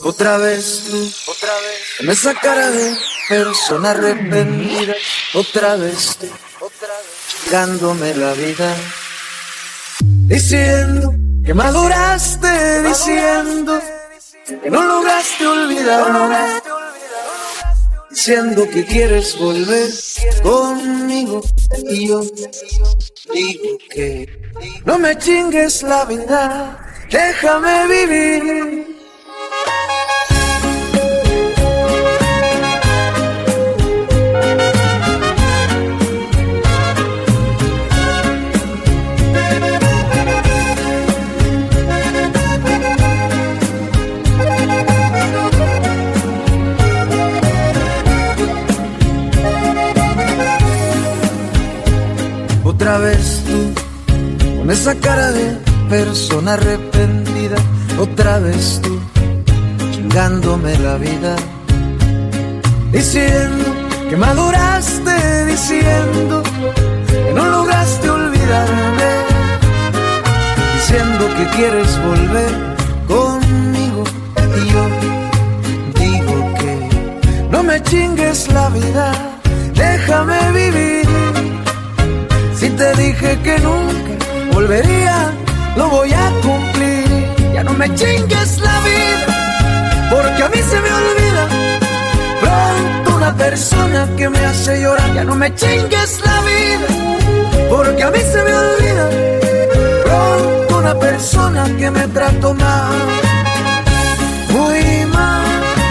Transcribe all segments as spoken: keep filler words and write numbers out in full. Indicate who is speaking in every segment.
Speaker 1: Otra vez tú, otra vez, en esa cara de persona arrepentida. Otra vez tú, otra vez, dándome la vida. Diciendo que maduraste, diciendo que no lograste olvidar. Diciendo que quieres volver conmigo. Y yo digo que no me chingues la vida, déjame vivir. Otra vez tú, con esa cara de persona arrepentida. Otra vez tú, chingándome la vida. Diciendo que maduraste, diciendo que no lograste olvidarme. Diciendo que quieres volver conmigo. Y yo digo que no me chingues la vida, déjame vivir. Si te dije que nunca volvería, lo voy a cumplir. Ya no me chingues la vida, porque a mí se me olvida pronto una persona que me hace llorar. Ya no me chingues la vida, porque a mí se me olvida pronto una persona que me trató mal, muy mal.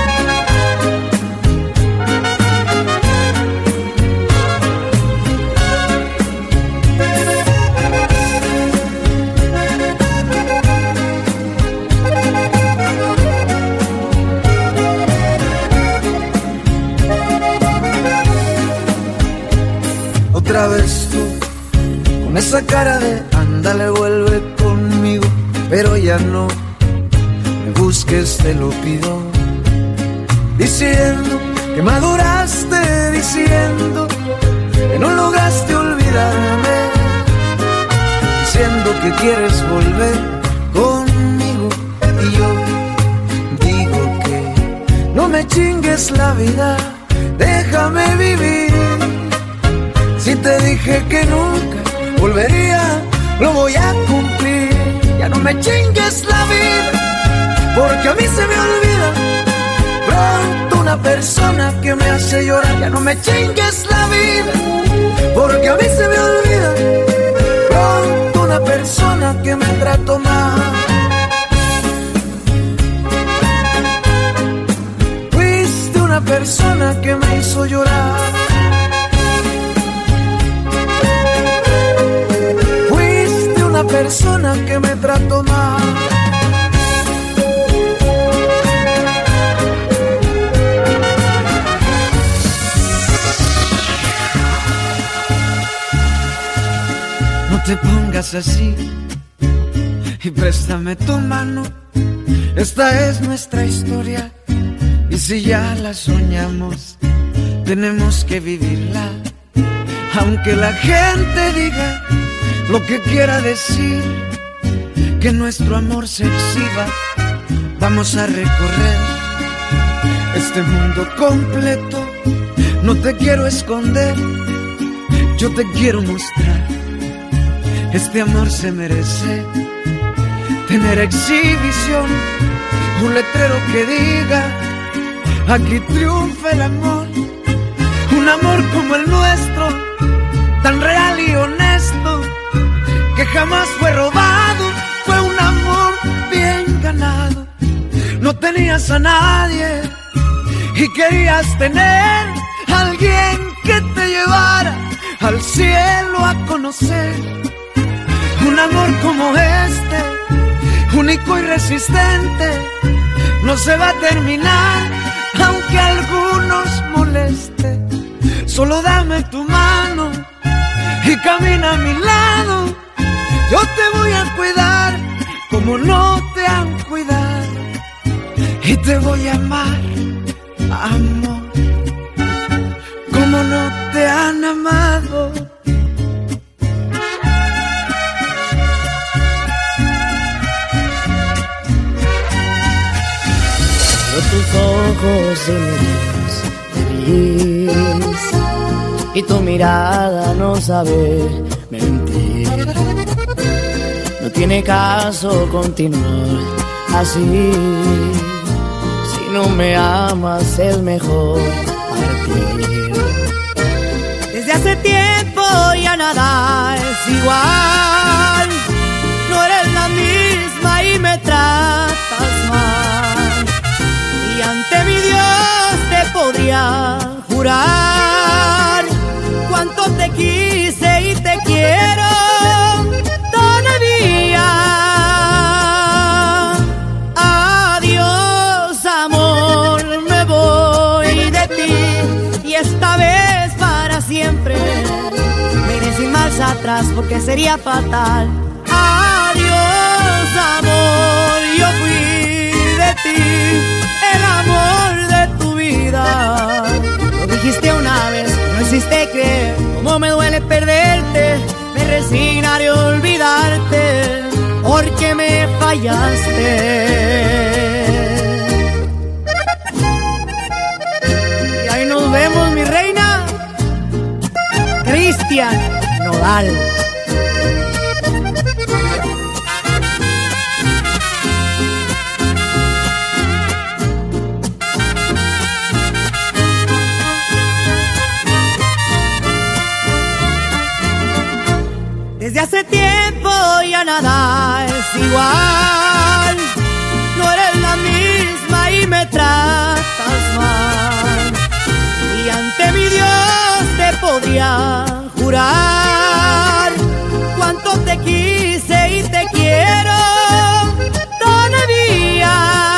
Speaker 1: Otra vez tú, con esa cara de ándale, vuelve conmigo. Pero ya no me busques, te lo pido. Diciendo que maduraste, diciendo que no lograste olvidarme. Diciendo que quieres volver conmigo. Y yo digo que no me chingues la vida, déjame vivir. Si te dije que nunca volvería, lo voy a cumplir. Ya no me chingues la vida, porque a mí se me olvida pronto una persona que me hace llorar. Ya no me chingues la vida, porque a mí se me olvida pronto una persona que me trató mal. Fuiste una persona que me hizo llorar. Una persona que me trató mal. No te pongas así y préstame tu mano. Esta es nuestra historia y si ya la soñamos, tenemos que vivirla. Aunque la gente diga lo que quiera decir, que nuestro amor se exhiba, vamos a recorrer este mundo completo. No te quiero esconder, yo te quiero mostrar. Este amor se merece tener exhibición, un letrero que diga aquí triunfa el amor. Un amor como el nuestro, tan real y honesto, que jamás fue robado, fue un amor bien ganado. No tenías a nadie y querías tener a alguien que te llevara al cielo a conocer. Un amor como este, único y resistente, no se va a terminar, aunque a algunos moleste. Solo dame tu mano y camina a mi lado. Yo te voy a cuidar como no te han cuidado, y te voy a amar, amor, como no te han amado.
Speaker 2: tus ojos y me ves feliz, y tu mirada no sabe mentir. No tiene caso continuar así. Si no me amas es mejor partir. Desde hace tiempo ya nada es igual. No eres la misma y me tratas mal. Y ante mi Dios te podría jurar cuánto te quise y te quiero todavía. Adiós, amor, me voy de ti, y esta vez para siempre. Me iré sin marcha atrás porque sería fatal. Adiós, amor, yo fui de ti, el amor de tu vida. Lo dijiste una vez, no hiciste creer cómo me duele perderte. Me resignaré a olvidarte porque me fallaste. Y ahí nos vemos, mi reina. Cristian Nodal. Desde hace tiempo ya nada es igual. No eres la misma y me tratas mal. Y ante mi Dios te podría jurar cuánto te quise y te quiero todavía.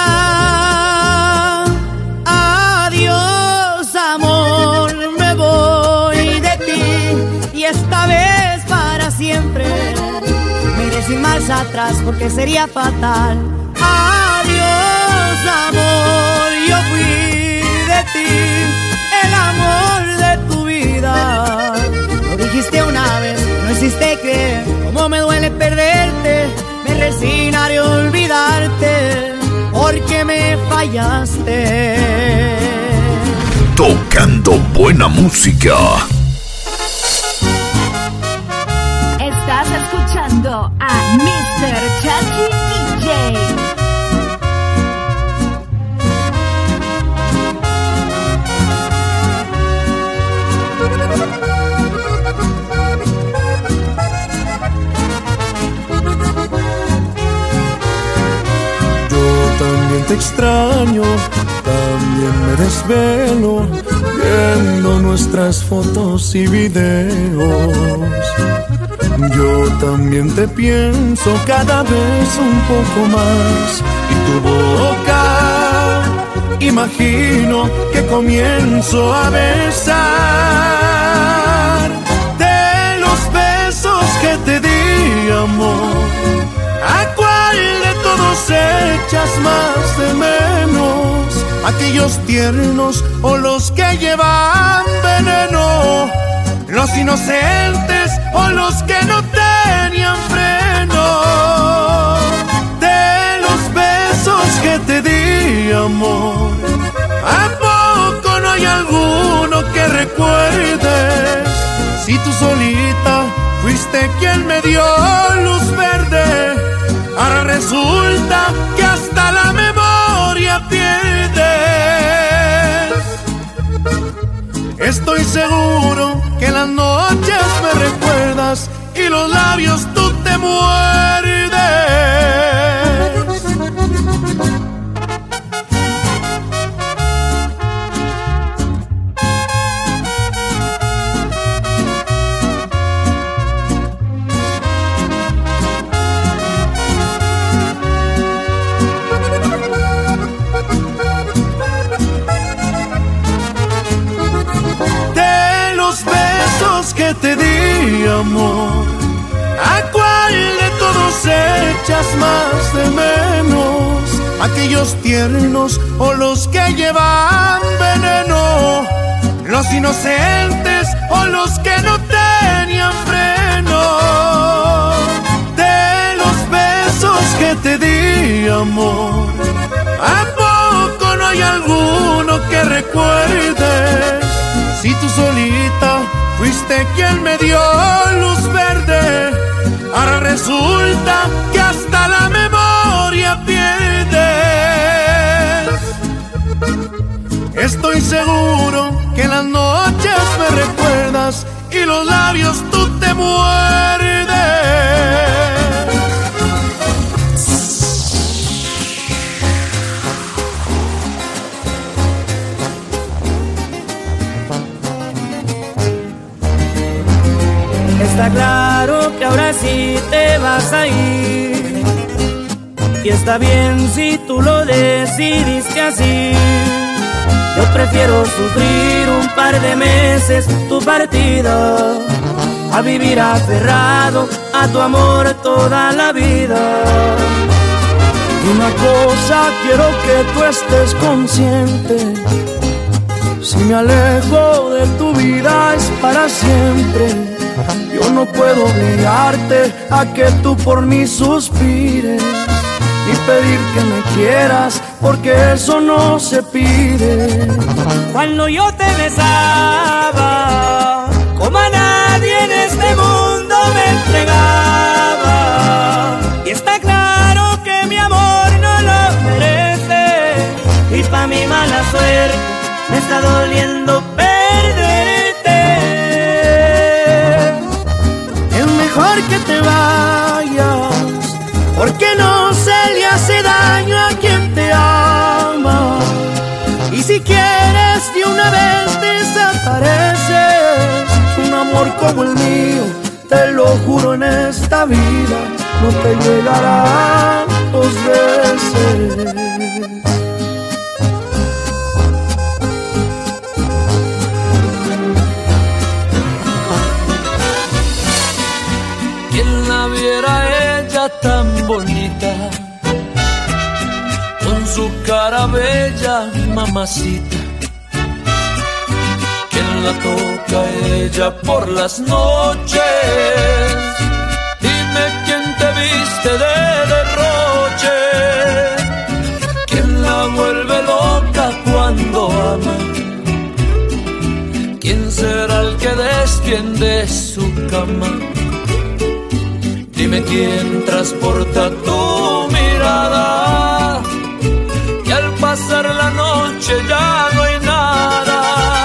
Speaker 2: Adiós, amor, me voy de ti, y esta vez para siempre. Me iré sin marcha atrás porque sería fatal. Adiós, amor, yo fui de ti, el amor de tu vida. Lo dijiste una vez, no hiciste creer cómo me duele perderte. Me resignaré a olvidarte porque me fallaste.
Speaker 3: Tocando buena música.
Speaker 4: Estás escuchando a mister Chachi D J.
Speaker 5: También te extraño, también me desvelo viendo nuestras fotos y videos. Yo también te pienso cada vez un poco más, y tu boca imagino que comienzo a besar. De los besos que te di, amor, ¿a cuál de todos echas más de menos? ¿Aquellos tiernos o los que llevan veneno? ¿Los inocentes o los que no tenían freno? De los besos que te di, amor, ¿a poco no hay alguno que recuerdes? Si tú solita fuiste quien me dio luz verde, ahora resulta que hasta la memoria pierdes. Estoy seguro que en las noches me recuerdas y los labios tú te muerdes. Que te di, amor, ¿a cuál de todos echas más de menos? ¿Aquellos tiernos o los que llevan veneno? ¿Los inocentes o los que no tenían freno? De los besos que te di, amor, ¿a poco no hay hay alguno que recuerdes. Si tú solita fuiste quien me dio luz verde, ahora resulta que hasta la memoria pierdes. Estoy seguro que en las noches me recuerdas y los labios tú te muerdes.
Speaker 2: Está claro que ahora sí te vas a ir, y está bien si tú lo decidiste así. Yo prefiero sufrir un par de meses tu partida a vivir aferrado a tu amor toda la vida.
Speaker 5: Y una cosa quiero que tú estés consciente: si me alejo de tu vida es para siempre. Yo no puedo obligarte a que tú por mí suspires, ni pedir que me quieras, porque eso no se pide.
Speaker 2: Cuando yo te besaba, como a nadie en este mundo me entregaba. Y está claro que mi amor no lo merece, y pa' mi mala suerte me está doliendo perderte.
Speaker 5: Es mejor que te vayas, porque no se le hace daño a quien te ama. Y si quieres de una vez desapareces, un amor como el mío, te lo juro en esta vida, no te llegará dos veces.
Speaker 6: Quien la viera ella tan bonita, con su cara bella, mamacita. Quien la toca ella por las noches, dime quién te viste de derroche. Quien la vuelve loca cuando ama, quién será el que desciende su cama. Dime quién transporta tu mirada, que al pasar la noche ya no hay nada.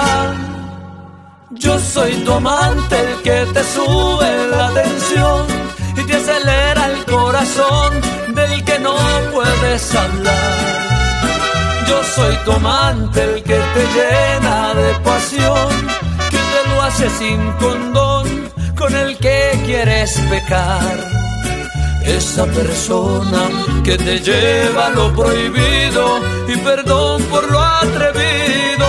Speaker 6: Yo soy tu amante, el que te sube la tensión y te acelera el corazón, del que no puedes hablar. Yo soy tu amante, el que te llena de pasión, que te lo hace sin condón, con el que quieres pecar. Esa persona que te lleva a lo prohibido y perdón por lo atrevido.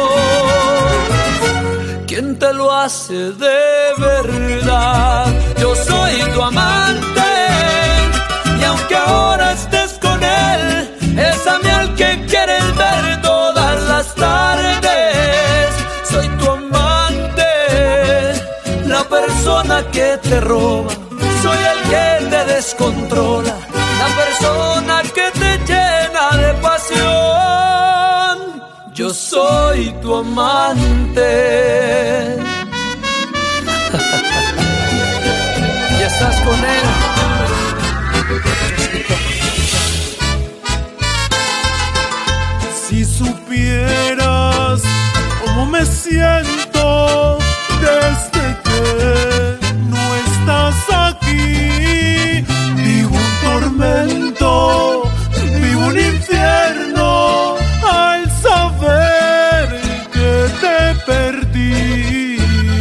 Speaker 6: ¿Quién te lo hace de verdad? Yo soy tu amante, y aunque ahora estés con él, es a mí al que quieres ver todas las tardes. Soy tu amante, la persona que te roba, soy el que te descontrola, la persona que te llena de pasión. Yo soy tu amante. Y estás con él.
Speaker 5: Si supieras cómo me siento desde que no estás aquí, vivo un tormento, vivo un infierno al saber que te perdí.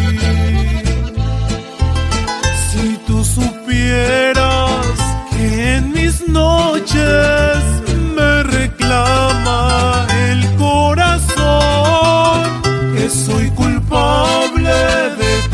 Speaker 5: Si tú supieras que en mis noches me reclama el corazón, que soy culpable de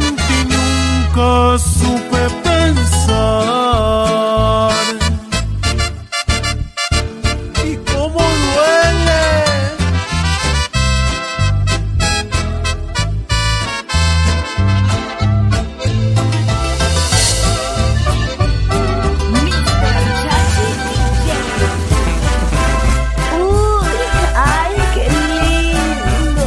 Speaker 5: en ti nunca supe pensar. Y cómo duele.
Speaker 4: mister Chachi D J. Uy, ay, qué lindo.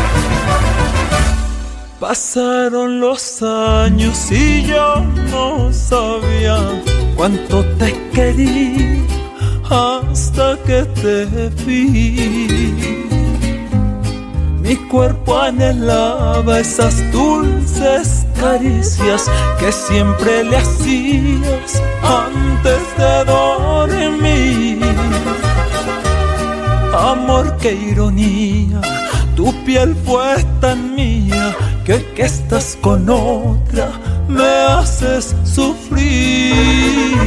Speaker 6: Pasaron los años y yo no sabía cuánto te quería hasta que te vi. Mi cuerpo anhelaba esas dulces caricias que siempre le hacías antes de dormir. Amor, qué ironía, tu piel fue tan mía que hoy que estás con otra me haces sufrir.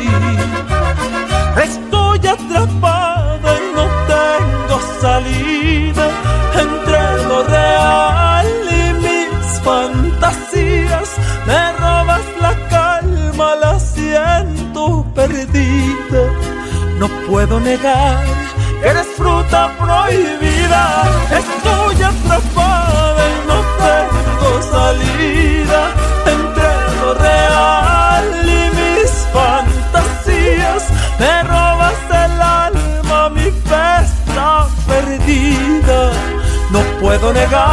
Speaker 6: Estoy atrapado y no tengo salida entre lo real y mis fantasías. Me robas la calma, la siento perdida. No puedo negar que eres fruta prohibida. Estoy atrapada y no tengo salida entre lo real y mis fantasías. Me robas el alma, mi fe está perdida. No puedo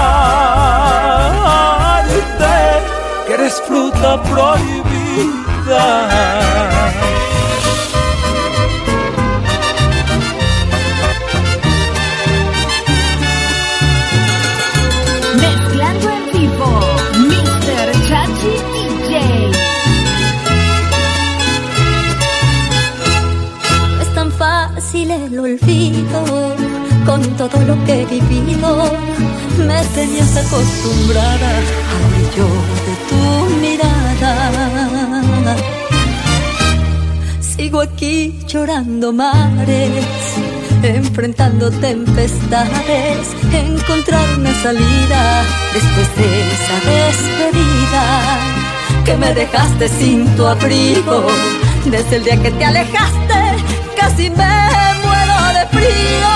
Speaker 6: negarte que eres fruta prohibida.
Speaker 4: Mezclando en vivo, mister Chachi D J.
Speaker 7: No es tan fácil el olvido, con todo lo que he vivido. Me tenías acostumbrada al brillo de tu mirada. Sigo aquí llorando mares, enfrentando tempestades, encontrar una salida después de esa despedida que me dejaste sin tu abrigo. Desde el día que te alejaste casi me muero de frío,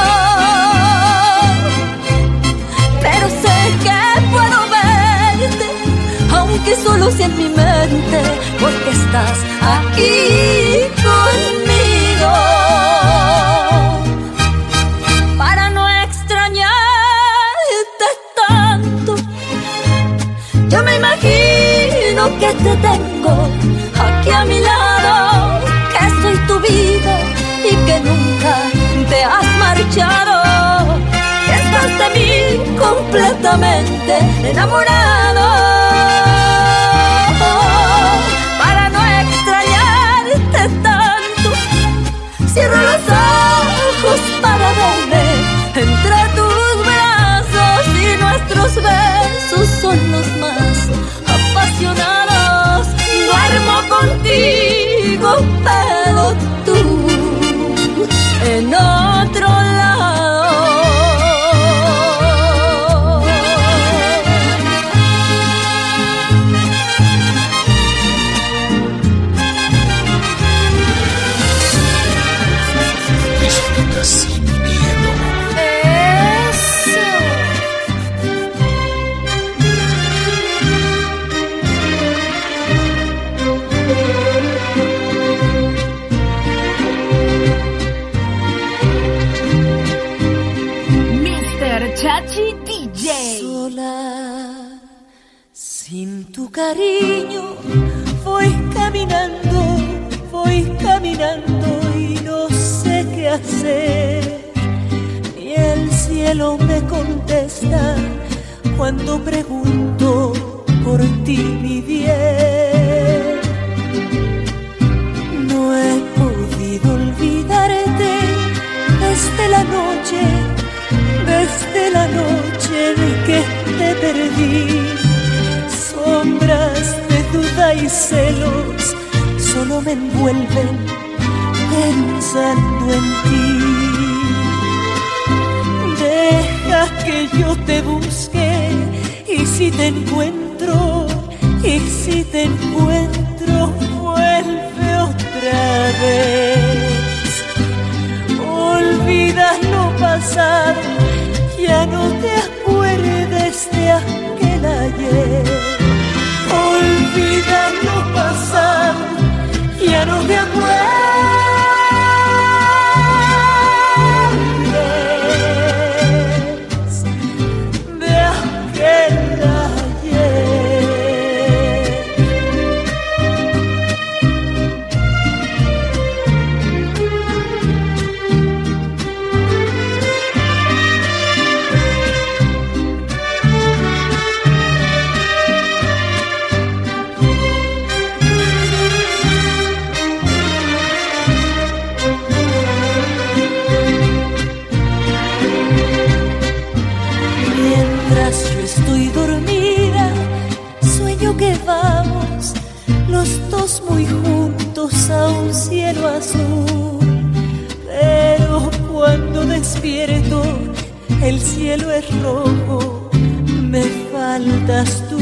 Speaker 7: pero sé que puedo verte, aunque solo sea en mi mente, porque estás aquí conmigo. Yo me imagino que te tengo aquí a mi lado, que soy tu vida y que nunca te has marchado, que estás de mí completamente enamorado. Para no extrañarte tanto, cierro los ojos para verme entre tus brazos y nuestros besos son los más apasionados. Duermo contigo, pero tú en otro lado.
Speaker 3: Disfruta sin miedo.
Speaker 4: Chachi D J.
Speaker 7: Sola, sin tu cariño, voy caminando, voy caminando y no sé qué hacer. Y el cielo me contesta cuando pregunto por ti, mi bien. No he podido olvidarte desde la noche, desde la noche en que te perdí. Sombras de duda y celos solo me envuelven pensando en ti. Deja que yo te busque y si te encuentro
Speaker 2: Y si te encuentro, vuelve otra vez. Olvida lo pasado, ya no te acuerdes de aquel ayer. Olvida lo pasado, ya no te acuerdes de aquel ayer. Estoy dormida, sueño que vamos los dos muy juntos a un cielo azul. Pero cuando despierto, el cielo es rojo, me faltas tú.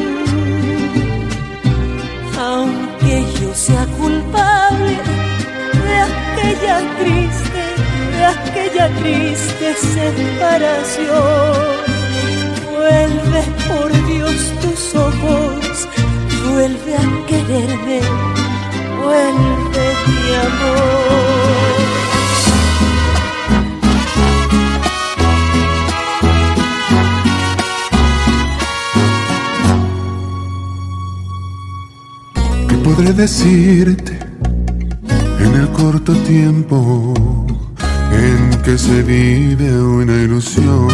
Speaker 2: Aunque yo sea culpable de aquella triste, de aquella triste separación, vuelve por Dios tus ojos, vuelve a quererme, vuelve mi amor.
Speaker 5: ¿Qué podré decirte en el corto tiempo en que se vive una ilusión?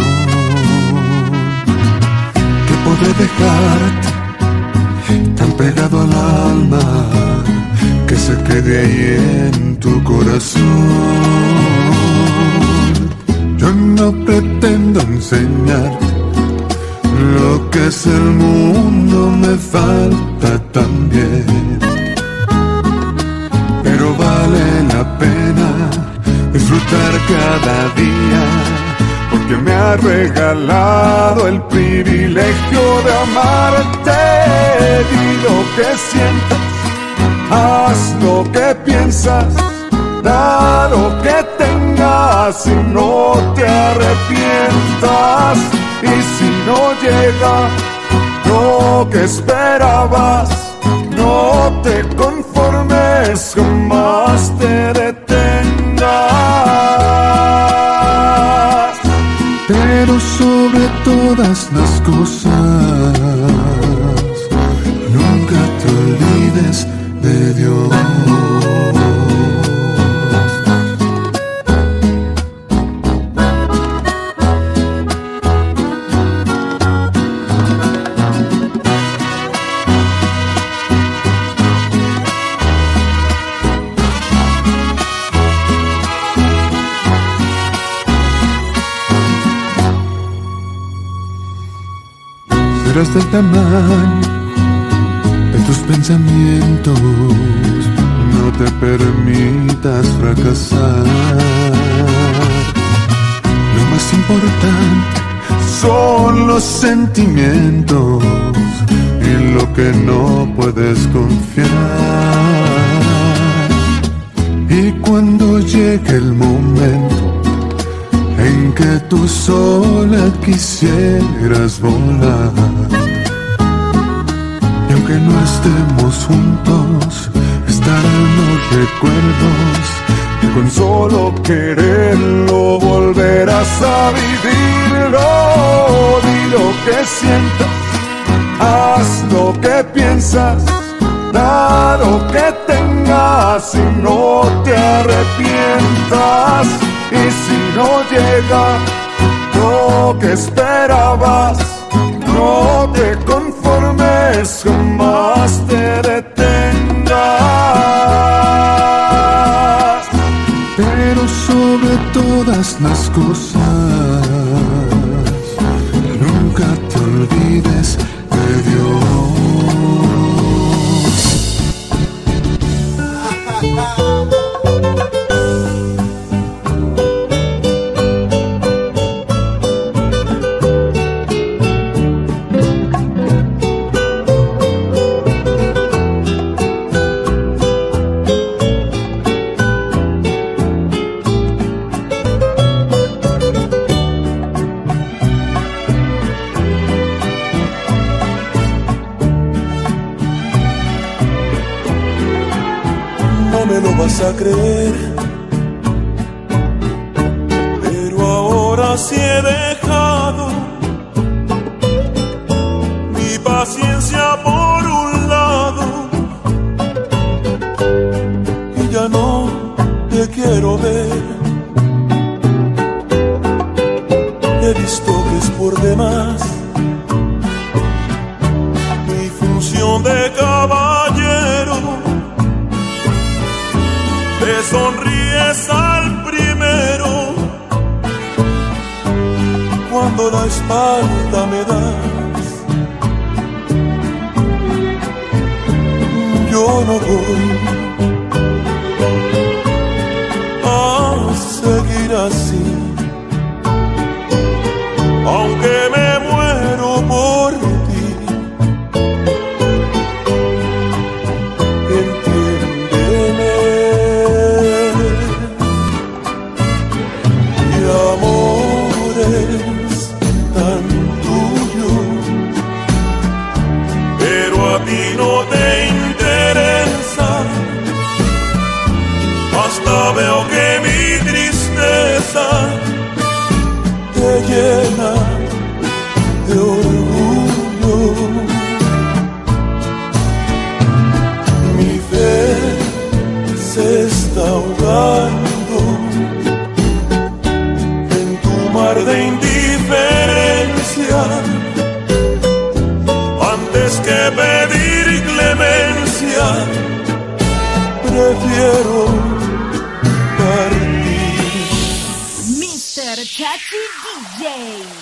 Speaker 5: Podré dejarte tan pegado al alma que se quede ahí en tu corazón. Yo no pretendo enseñarte lo que es el mundo, me falta también, pero vale la pena disfrutar cada día, porque me ha regalado el privilegio de amarte. Di lo que sientas, haz lo que piensas, da lo que tengas y no te arrepientas. Y si no llega lo que esperabas, no te conformes, jamás te detengas. Pero sobre todas las cosas, nunca te olvides de Dios. Serás del tamaño de tus pensamientos, no te permitas fracasar. Lo más importante son los sentimientos y lo que no puedes confiar. Y cuando llegue el momento en que tú sola quisieras volar, y aunque no estemos juntos, estarán los recuerdos que con solo quererlo volverás a vivirlo. Di lo que sientas, haz lo que piensas, da lo que tengas y no te arrepientas. Y si no llega lo que esperabas, no te conformes, jamás te detengas. Pero sobre todas las cosas, nunca te olvides de Dios. lo vas a creer, pero ahora sí he dejado mi paciencia por un lado y ya no te quiero ver. He visto que es por demás mi función de caballero. Te sonríes al primero cuando la espalda me das. Yo no voy a seguir así, aunque me muero por ti. Entiéndeme, mi amor es tan tuyo, pero a ti no te interesa. Hasta veo que mi tristeza te llena de orgullo. Mi fe se está ahogando en tu mar de indiferencia. Antes que pedir clemencia, prefiero partir.
Speaker 4: mister Chachi D J.